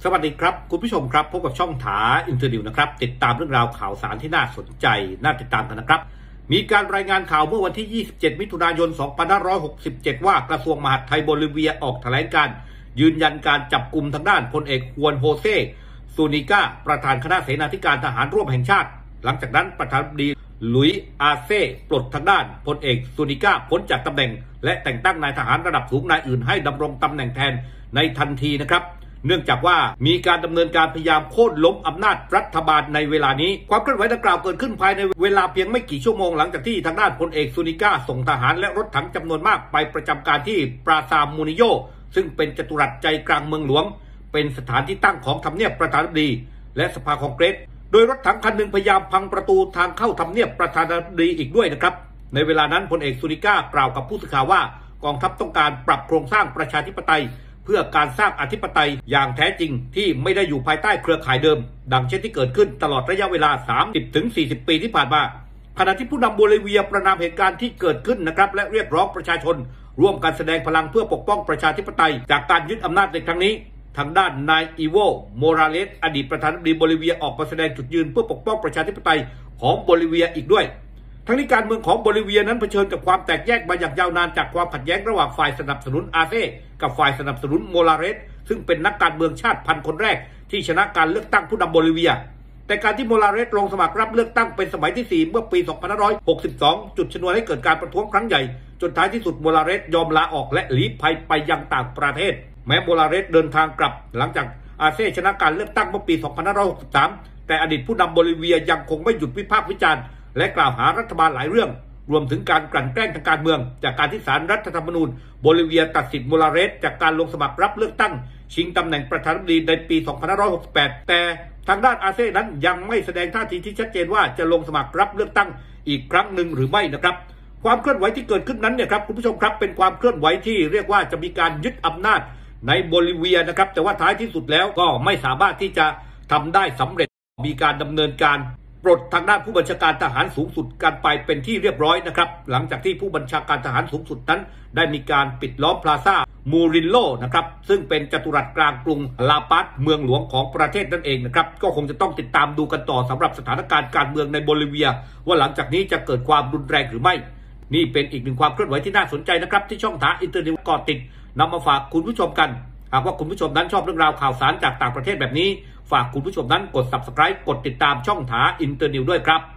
สวัสดีครับคุณผู้ชมครับพบกับช่องถาอินเตอร์นิวนะครับติดตามเรื่องราวข่าวสารที่น่าสนใจน่าติดตามกันนะครับมีการรายงานข่าวเมื่อวันที่ 27 มิถุนายน 2567 ว่ากระทรวงมหาดไทยโบลิเวียออกแถลงการยืนยันการจับกุมทางด้านพลเอกฮวนโฮเซซูนิก้าประธานคณะเสนาธิการทหารร่วมแห่งชาติหลังจากนั้นประธานาธิบดีหลุยส์อาเซ่ปลดทางด้านพลเอกซูนิก้าพ้นจากตำแหน่งและแต่งตั้งนายทหารระดับสูงนายอื่นให้ดำรงตำแหน่งแทนในทันทีนะครับเนื่องจากว่ามีการดำเนินการพยายามโค่นล้มอำนาจรัฐบาลในเวลานี้ความเคลื่อนไหวดังกล่าวเกิดขึ้นภายในเวลาเพียงไม่กี่ชั่วโมงหลังจากที่ทางด้านพลเอกซูนิก้าส่งทหารและรถถังจำนวนมากไปประจำการที่ปราซามูนิโยซึ่งเป็นจัตุรัสใจกลางเมืองหลวงเป็นสถานที่ตั้งของทำเนียบประธานาธิบดีและสภาคองเกรสโดยรถถังคันหนึ่งพยายามพังประตูทางเข้าทำเนียบประธานาธิบดีอีกด้วยนะครับในเวลานั้นพลเอกซูนิก้ากล่าวกับผู้สื่อข่าวว่ากองทัพต้องการปรับโครงสร้างประชาธิปไตยเพื่อการสร้างอธิปไตยอย่างแท้จริงที่ไม่ได้อยู่ภายใต้เครือข่ายเดิมดังเช่นที่เกิดขึ้นตลอดระยะเวลา 30-40 ปีที่ผ่านมาขณะที่ผู้นำโบลิเวียประณามเหตุการณ์ที่เกิดขึ้นนะครับและเรียกร้องประชาชนร่วมกันแสดงพลังเพื่อปกป้องประชาธิปไตยจากการยึดอำนาจในครั้งนี้ทางด้านนายอีโวโมราเลสอดีตประธานาธิบดีโบลิเวียออกมาแสดงจุดยืนเพื่อปกป้องประชาธิปไตยของโบลิเวียอีกด้วยทั้งนี้การเมืองของโบลิเวียนั้นเผชิญกับความแตกแยกมาอย่างยาวนานจากความขัดแย้งระหว่างฝ่ายสนับสนุนอาเซ่กับฝ่ายสนับสนุนโมราเลสซึ่งเป็นนักการเมืองชาติพันธุ์คนแรกที่ชนะการเลือกตั้งผู้นำโบลิเวียแต่การที่โมราเลสลงสมัครรับเลือกตั้งเป็นสมัยที่ 4 เมื่อปี 2562 จุดชนวนให้เกิดการประท้วงครั้งใหญ่จนท้ายที่สุดโมราเลสยอมลาออกและหลีภัยไปยังต่างประเทศแม้โมราเลสเดินทางกลับหลังจากอาเซ่ชนะการเลือกตั้งเมื่อปี 2563 แต่อดีตผู้นำโบลิเวียยังคงไม่หยุดวิพากษ์วิจารณ์และกล่าวหารัฐบาลหลายเรื่องรวมถึงการกลั่นแกล้งทางการเมืองจากการที่ศาลรัฐธรรมนูญโบลิเวียตัดสิทธิ์โมราเลสจากการลงสมัครรับเลือกตั้งชิงตำแหน่งประธานาธิบดีในปี 2568 แต่ทางด้านอาเซ่นั้นยังไม่แสดงท่าทีที่ชัดเจนว่าจะลงสมัครรับเลือกตั้งอีกครั้งหนึ่งหรือไม่นะครับความเคลื่อนไหวที่เกิดขึ้นนั้นเนี่ยครับคุณผู้ชมครับเป็นความเคลื่อนไหวที่เรียกว่าจะมีการยึดอำนาจในโบลิเวียนะครับแต่ว่าท้ายที่สุดแล้วก็ไม่สามารถที่จะทำได้สำเร็จมีการดำเนินการปลดทางด้านผู้บัญชาการทหารสูงสุดกันไปเป็นที่เรียบร้อยนะครับหลังจากที่ผู้บัญชาการทหารสูงสุดนั้นได้มีการปิดล้อมพลาซ่ามูรินโลนะครับซึ่งเป็นจัตุรัสกลางกรุงลาปาสเมืองหลวงของประเทศนั่นเองนะครับก็คงจะต้องติดตามดูกันต่อสำหรับสถานการณ์การเมืองในโบลิเวียว่าหลังจากนี้จะเกิดความรุนแรงหรือไม่นี่เป็นอีกหนึ่งความเคลื่อนไหวที่น่าสนใจนะครับที่ช่องถาอินเตอร์นิวก่อติดนำมาฝากคุณผู้ชมกันหากว่าคุณผู้ชมนั้นชอบเรื่องราวข่าวสารจากต่างประเทศแบบนี้ฝากคุณผู้ชมนั้นกด Subscribe กดติดตามช่องถาอินเตอร์นิวด้วยครับ